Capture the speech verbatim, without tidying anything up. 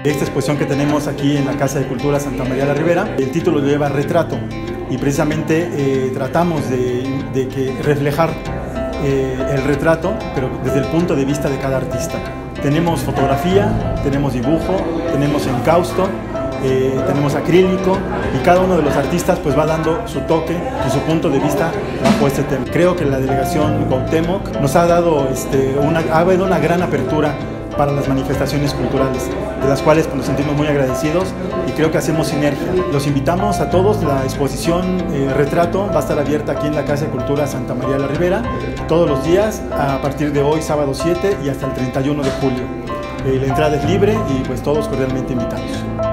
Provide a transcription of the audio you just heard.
Esta exposición que tenemos aquí en la Casa de Cultura Santa María la Ribera, el título lleva Retrato y precisamente eh, tratamos de, de que reflejar eh, el retrato, pero desde el punto de vista de cada artista. Tenemos fotografía, tenemos dibujo, tenemos encausto, eh, tenemos acrílico y cada uno de los artistas pues va dando su toque y su punto de vista bajo este tema. Creo que la delegación Cuauhtémoc nos ha dado este, una, ha habido una gran apertura para las manifestaciones culturales, de las cuales pues, nos sentimos muy agradecidos y creo que hacemos sinergia. Los invitamos a todos, la exposición eh, Retrato va a estar abierta aquí en la Casa de Cultura Santa María la Ribera todos los días a partir de hoy, sábado siete y hasta el treinta y uno de julio. Eh, la entrada es libre y pues todos cordialmente invitados.